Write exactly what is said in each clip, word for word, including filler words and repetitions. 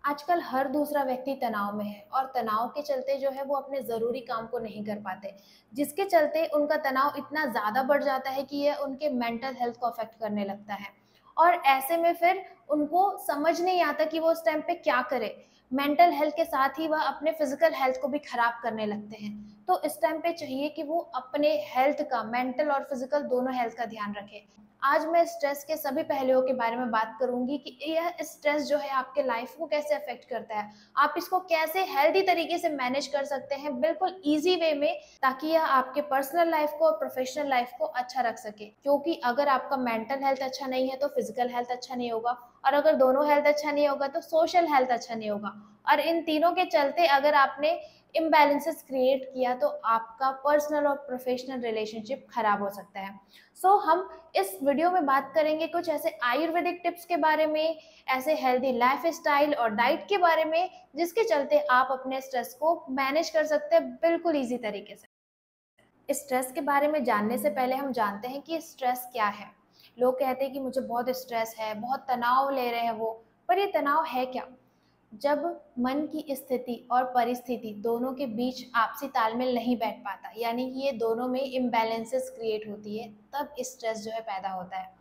आजकल हर दूसरा व्यक्ति तनाव में है और तनाव के चलते जो है वो अपने ज़रूरी काम को नहीं कर पाते, जिसके चलते उनका तनाव इतना ज़्यादा बढ़ जाता है कि यह उनके मेंटल हेल्थ को अफ़ेक्ट करने लगता है। और ऐसे में फिर उनको समझ नहीं आता कि वो उस टाइम पे क्या करें। मेंटल हेल्थ के साथ ही वह अपने फ़िज़िकल हेल्थ को भी ख़राब करने लगते हैं। तो इस टाइम पे चाहिए कि वो अपने हेल्थ का, मेंटल और फ़िज़िकल दोनों हेल्थ का ध्यान रखें। आज मैं स्ट्रेस के सभी पहलुओं के बारे में बात करूँगी कि यह स्ट्रेस जो है आपके लाइफ को कैसे अफ़ेक्ट करता है। आप इसको कैसे हेल्दी तरीके से मैनेज कर सकते हैं बिल्कुल ईज़ी वे में, ताकि यह आपके पर्सनल लाइफ को और प्रोफ़ेशनल लाइफ को अच्छा रख सके। क्योंकि अगर आपका मेंटल हेल्थ अच्छा नहीं है तो फ़िज़िकल हेल्थ अच्छा नहीं होगा, और अगर दोनों हेल्थ अच्छा नहीं होगा तो सोशल हेल्थ अच्छा नहीं होगा। और इन तीनों के चलते अगर आपने इम्बैलेंसेस क्रिएट किया तो आपका पर्सनल और प्रोफ़ेशनल रिलेशनशिप खराब हो सकता है। सो so, हम इस वीडियो में बात करेंगे कुछ ऐसे आयुर्वेदिक टिप्स के बारे में, ऐसे हेल्दी लाइफस्टाइल और डाइट के बारे में, जिसके चलते आप अपने स्ट्रेस को मैनेज कर सकते हैं बिल्कुल ईजी तरीके से। स्ट्रेस के बारे में जानने से पहले हम जानते हैं कि स्ट्रेस क्या है। लोग कहते हैं कि मुझे बहुत स्ट्रेस है, बहुत तनाव ले रहे हैं वो, पर ये तनाव है क्या? जब मन की स्थिति और परिस्थिति दोनों के बीच आपसी तालमेल नहीं बैठ पाता, यानी कि ये दोनों में इम्बैलेंसेस क्रिएट होती है, तब स्ट्रेस जो है पैदा होता है।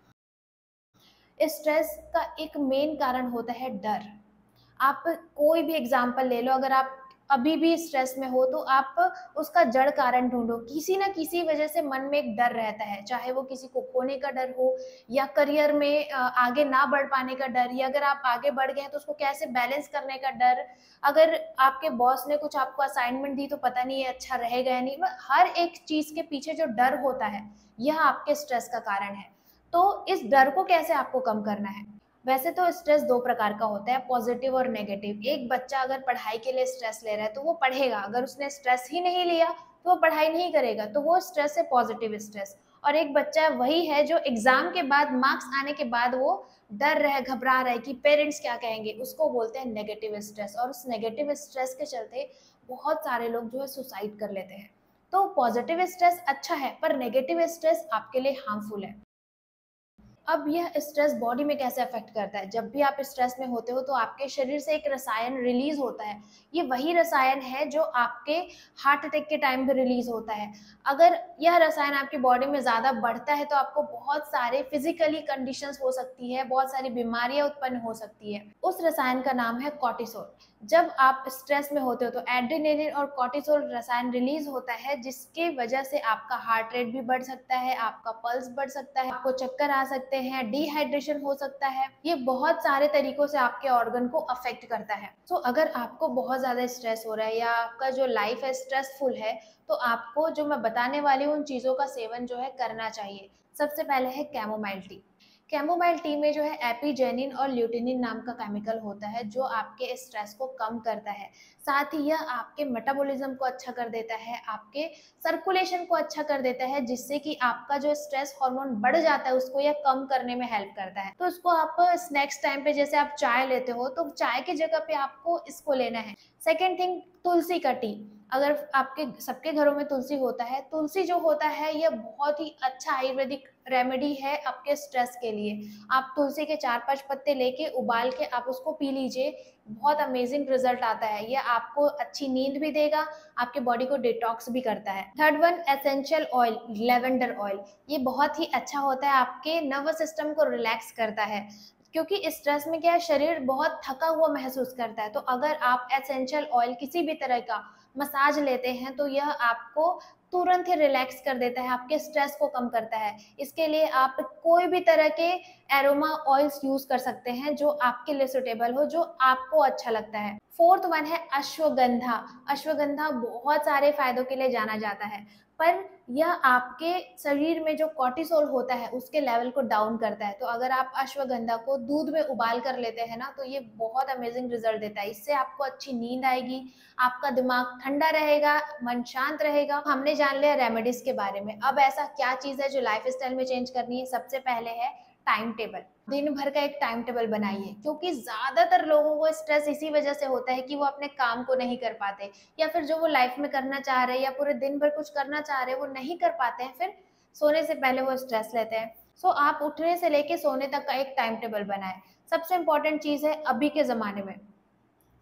स्ट्रेस का एक मेन कारण होता है डर। आप कोई भी एग्जाम्पल ले लो, अगर आप अभी भी स्ट्रेस में हो तो आप उसका जड़ कारण ढूंढो। किसी ना किसी वजह से मन में एक डर रहता है, चाहे वो किसी को खोने का डर हो, या करियर में अ, आगे ना बढ़ पाने का डर, या अगर आप आगे बढ़ गए हैं तो उसको कैसे बैलेंस करने का डर। अगर आपके बॉस ने कुछ आपको असाइनमेंट दी तो पता नहीं है अच्छा रहेगा या नहीं। मतलब हर एक चीज के पीछे जो डर होता है, यह आपके स्ट्रेस का कारण है। तो इस डर को कैसे आपको कम करना है? वैसे तो स्ट्रेस दो प्रकार का होता है, पॉजिटिव और नेगेटिव। एक बच्चा अगर पढ़ाई के लिए स्ट्रेस ले रहा है तो वो पढ़ेगा, अगर उसने स्ट्रेस ही नहीं लिया तो वो पढ़ाई नहीं करेगा, तो वो स्ट्रेस है पॉजिटिव स्ट्रेस। और एक बच्चा वही है जो एग्जाम के बाद, मार्क्स आने के बाद वो डर रहा है, घबरा रहा है कि पेरेंट्स क्या कहेंगे, उसको बोलते हैं नेगेटिव स्ट्रेस। और उस नेगेटिव स्ट्रेस के चलते बहुत सारे लोग जो है सुसाइड कर लेते हैं। तो पॉजिटिव स्ट्रेस अच्छा है, पर नेगेटिव स्ट्रेस आपके लिए हार्मफुल है। अब यह स्ट्रेस बॉडी में कैसे अफेक्ट करता है? जब भी आप स्ट्रेस में होते हो तो आपके शरीर से एक रसायन रिलीज होता है। ये वही रसायन है जो आपके हार्ट अटैक के टाइम पे रिलीज होता है। अगर यह रसायन आपकी बॉडी में ज़्यादा बढ़ता है तो आपको बहुत सारे फिजिकली कंडीशंस हो सकती है, बहुत सारी बीमारियां उत्पन्न हो सकती है। उस रसायन का नाम है कॉर्टिसोल। जब आप स्ट्रेस में होते हो तो एड्रेनलिन और कॉर्टिसोल रसायन रिलीज होता है, जिसके वजह से आपका हार्ट रेट भी बढ़ सकता है, आपका पल्स बढ़ सकता है, आपको चक्कर आ सकते हैं, डिहाइड्रेशन हो सकता है। ये बहुत सारे तरीकों से आपके ऑर्गन को अफेक्ट करता है। तो अगर आपको बहुत ज्यादा स्ट्रेस हो रहा है या आपका जो लाइफ है स्ट्रेसफुल है, तो आपको जो मैं बताने वाली हूँ उन चीजों का सेवन जो है करना चाहिए। सबसे पहले है कैमोमाइल टी। कैमोमाइल टी में जो है एपिजेनिन और ल्यूटिनिन नाम का केमिकल होता है, जो आपके स्ट्रेस को कम करता है। साथ ही यह आपके मेटाबॉलिज्म को अच्छा कर देता है, आपके सर्कुलेशन को अच्छा कर देता है, जिससे कि आपका जो स्ट्रेस हार्मोन बढ़ जाता है उसको यह कम करने में हेल्प करता है। तो इसको आप स्नैक्स टाइम पे, जैसे आप चाय लेते हो तो चाय की जगह पे आपको इसको लेना है। सेकेंड थिंग, तुलसी का टी। अगर आपके सबके घरों में तुलसी होता है, तुलसी जो होता है यह बहुत ही अच्छा आयुर्वेदिक रेमेडी है आपके स्ट्रेस के लिए। आप तुलसी के चार पांच पत्ते लेके उबाल के आप उसको पी लीजिए, बहुत अमेजिंग रिजल्ट आता है। यह आपको अच्छी नींद भी देगा, आपके बॉडी को डिटॉक्स भी करता है। Third one, essential oil, lavender oil. ये बहुत ही अच्छा होता है, आपके नर्वस सिस्टम को रिलैक्स करता है। क्योंकि स्ट्रेस में क्या है, शरीर बहुत थका हुआ महसूस करता है। तो अगर आप एसेंशियल ऑयल किसी भी तरह का मसाज लेते हैं तो यह आपको तुरंत ही रिलैक्स कर देता है, आपके स्ट्रेस को कम करता है। इसके लिए आप कोई भी तरह के एरोमा ऑयल्स यूज कर सकते हैं जो आपके लिए सुटेबल हो, जो आपको अच्छा लगता है। फोर्थ वन है अश्वगंधा। अश्वगंधा बहुत सारे फायदों के लिए जाना जाता है, पर यह आपके शरीर में जो कॉर्टिसोल होता है उसके लेवल को डाउन करता है। तो अगर आप अश्वगंधा को दूध में उबाल कर लेते हैं ना, तो ये बहुत अमेजिंग रिजल्ट देता है। इससे आपको अच्छी नींद आएगी, आपका दिमाग ठंडा रहेगा, मन शांत रहेगा। हमने जान लिया रेमेडीज के बारे में। अब ऐसा क्या चीज है जो लाइफ स्टाइल में चेंज करनी है? सबसे पहले है टाइम टेबल। दिन भर का एक टाइम टेबल बनाइए, क्योंकि ज्यादातर लोगों को स्ट्रेस इसी वजह से होता है कि वो अपने काम को नहीं कर पाते, या फिर जो वो लाइफ में करना चाह रहे हैं या पूरे दिन भर कुछ करना चाह रहे हैं वो नहीं कर पाते हैं, फिर सोने से पहले वो स्ट्रेस लेते हैं। सो आप उठने से लेके सोने तक का एक टाइम टेबल बनाएं। सबसे इंपॉर्टेंट चीज है अभी के जमाने में,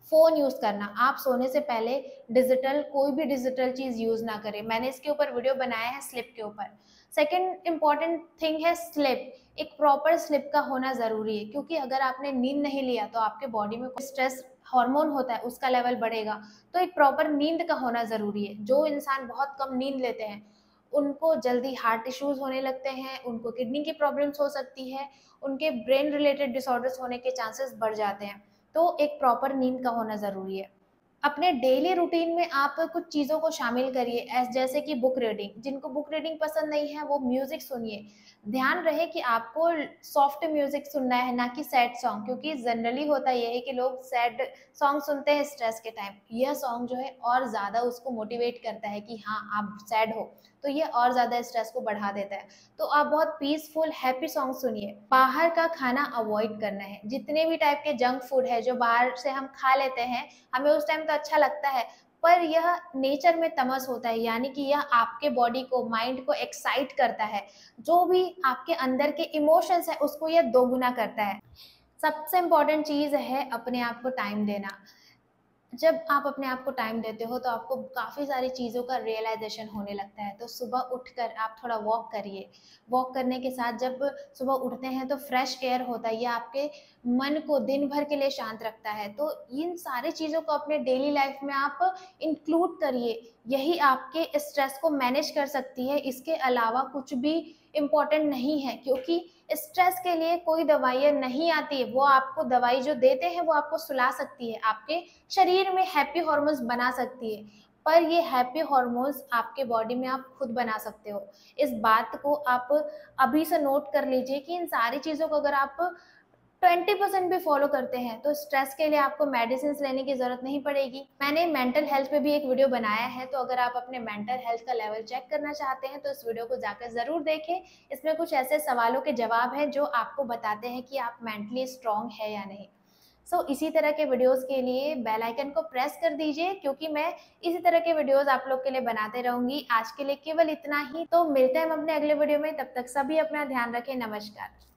फ़ोन यूज़ करना, आप सोने से पहले डिजिटल कोई भी डिजिटल चीज़ यूज़ ना करें। मैंने इसके ऊपर वीडियो बनाया है स्लीप के ऊपर। सेकंड इम्पॉर्टेंट थिंग है स्लीप, एक प्रॉपर स्लीप का होना ज़रूरी है, क्योंकि अगर आपने नींद नहीं लिया तो आपके बॉडी में कोई स्ट्रेस हार्मोन होता है, उसका लेवल बढ़ेगा। तो एक प्रॉपर नींद का होना ज़रूरी है। जो इंसान बहुत कम नींद लेते हैं, उनको जल्दी हार्ट इश्यूज़ होने लगते हैं, उनको किडनी की प्रॉब्लम्स हो सकती है, उनके ब्रेन रिलेटेड डिसऑर्डर्स होने के चांसेस बढ़ जाते हैं। तो एक प्रॉपर नींद का होना ज़रूरी है। अपने डेली रूटीन में आप कुछ चीज़ों को शामिल करिए, एस जैसे कि बुक रीडिंग। जिनको बुक रीडिंग पसंद नहीं है वो म्यूज़िक सुनिए। ध्यान रहे कि आपको सॉफ्ट म्यूज़िक सुनना है, ना कि सैड सॉन्ग, क्योंकि जनरली होता ये है कि लोग सैड सॉन्ग सुनते हैं स्ट्रेस के टाइम। यह सॉन्ग जो है और ज़्यादा उसको मोटिवेट करता है कि हाँ, आप सैड हो, तो ये और ज़्यादा स्ट्रेस को बढ़ा देता है। तो आप बहुत पीसफुल हैप्पी सॉन्ग सुनिए। बाहर का खाना अवॉइड करना है। जितने भी टाइप के जंक फूड है जो बाहर से हम खा लेते हैं, हमें उस टाइम तो अच्छा लगता है, पर यह नेचर में तमस होता है, यानी कि यह आपके बॉडी को, माइंड को एक्साइट करता है। जो भी आपके अंदर के इमोशंस है उसको यह दोगुना करता है। सबसे इम्पोर्टेंट चीज़ है अपने आप को टाइम देना। जब आप अपने आप को टाइम देते हो तो आपको काफ़ी सारी चीज़ों का रियलाइजेशन होने लगता है। तो सुबह उठकर आप थोड़ा वॉक करिए। वॉक करने के साथ जब सुबह उठते हैं तो फ्रेश एयर होता है, ये आपके मन को दिन भर के लिए शांत रखता है। तो इन सारी चीज़ों को अपने डेली लाइफ में आप इंक्लूड करिए। यही आपके स्ट्रेस को मैनेज कर सकती है। इसके अलावा कुछ भी इम्पोर्टेंट नहीं है, क्योंकि स्ट्रेस के लिए कोई दवाइयाँ नहीं आती है। वो आपको दवाई जो देते हैं वो आपको सुला सकती है, आपके शरीर में हैप्पी हार्मोन्स बना सकती है, पर ये हैप्पी हार्मोन्स आपके बॉडी में आप खुद बना सकते हो। इस बात को आप अभी से नोट कर लीजिए कि इन सारी चीज़ों को अगर आप ट्वेंटी परसेंट भी फॉलो करते हैं तो स्ट्रेस के लिए आपको मेडिसिन लेने की जरूरत नहीं पड़ेगी। मैंने मेंटल हेल्थ पे भी एक वीडियो बनाया है, तो अगर आप अपने मेंटल हेल्थ का लेवल चेक करना चाहते हैं तो इस वीडियो को जाकर जरूर देखें। इसमें कुछ ऐसे सवालों के जवाब हैं जो आपको बताते हैं कि आप मेंटली स्ट्रांग है या नहीं। सो so, इसी तरह के वीडियोस के लिए बेल आइकन को प्रेस कर दीजिए, क्योंकि मैं इसी तरह के वीडियोस आप लोग के लिए बनाते रहूंगी। आज के लिए केवल इतना ही, तो मिलते हैं हम अपने अगले वीडियो में। तब तक सभी अपना ध्यान रखें। नमस्कार।